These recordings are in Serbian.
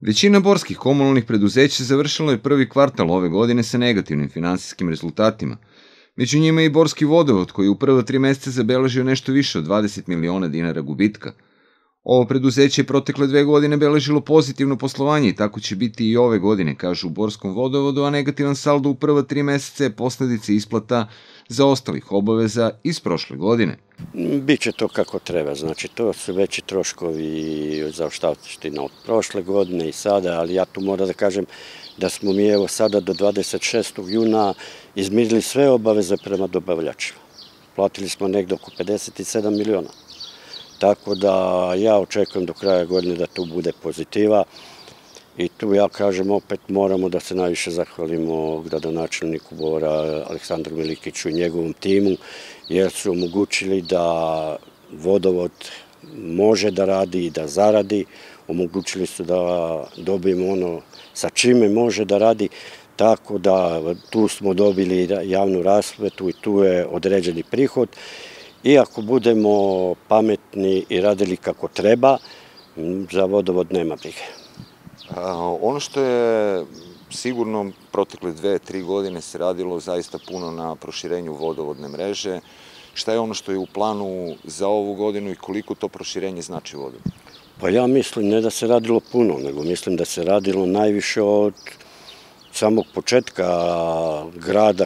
Većina borskih komunalnih preduzeća završila je prvi kvartal ove godine sa negativnim finansijskim rezultatima. Među njima je i Borski vodovod, koji u prva 3 meseca zabeležio nešto više od 20 miliona dinara gubitka. Ovo preduzeće je protekle 2 godine beležilo pozitivno poslovanje i tako će biti i ove godine, kažu u Borskom vodovodu, a negativan saldo u prva 3 meseca je posledica isplata zaostalih obaveza iz prošle godine. Biće to kako treba, znači to su veći troškovi zaostavština od prošle godine i sada, ali ja tu moram da kažem da smo mi evo sada do 26. juna izmirili sve obaveze prema dobavljačima. Platili smo negde oko 57 miliona. Tako da ja očekujem do kraja godine da tu bude pozitiva i tu ja kažem opet moramo da se najviše zahvalimo gradonačelniku Bora Aleksandru Milikiću i njegovom timu jer su omogućili da vodovod može da radi i da zaradi, omogućili su da dobijemo ono sa čime može da radi, tako da tu smo dobili javnu rasvetu i tu je određeni prihod. I ako budemo pametni i radili kako treba, za vodovod nema brige. Ono što je sigurno protekle 2-3 godine se radilo zaista puno na proširenju vodovodne mreže. Šta je ono što je u planu za ovu godinu i koliko to proširenje znači vodovodu? Pa ja mislim ne da se radilo puno, nego mislim da se radilo najviše od samog početka grada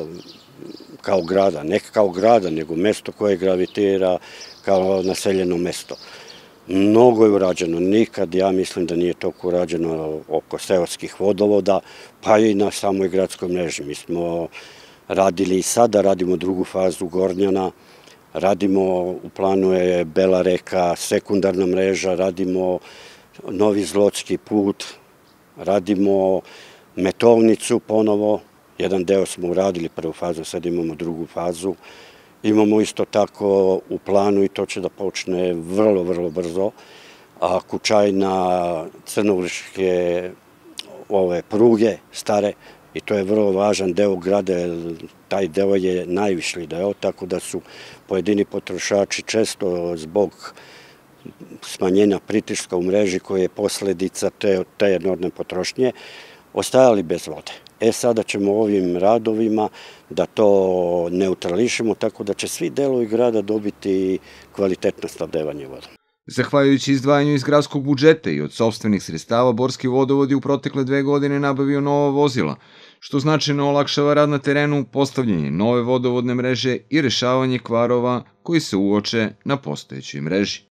kao grada, ne kao grada, nego mesto koje gravitira kao naseljeno mesto. Mnogo je urađeno, nikad ja mislim da nije toliko urađeno oko seoskih vodovoda, pa i na samoj gradskoj mreži. Mi smo radili i sada, radimo drugu fazu Gornjana, radimo, u planu je Bela reka, sekundarna mreža, radimo Novi Zlotski put, radimo Metovnicu ponovo, jedan deo smo uradili prvu fazu, sad imamo drugu fazu. Imamo isto tako u planu i to će da počne vrlo, vrlo brzo, a Kučajna, Crnovrške ove pruge stare i to je vrlo važan deo grada, taj deo je najvišli deo, tako da su pojedini potrošači često zbog smanjenja pritiska u mreži koje je posledica te enormne potrošnje, ostajali bez vode. Sada ćemo ovim radovima da to neutrališemo, tako da će svi delovi grada dobiti kvalitetno snabdevanje vodom. Zahvaljujući izdvajanju iz gradskog budžeta i od sopstvenih sredstava, Borski vodovod je u protekle 2 godine nabavio nova vozila, što značajno olakšava rad na terenu, postavljanje nove vodovodne mreže i rešavanje kvarova koji se uoče na postojećoj mreži.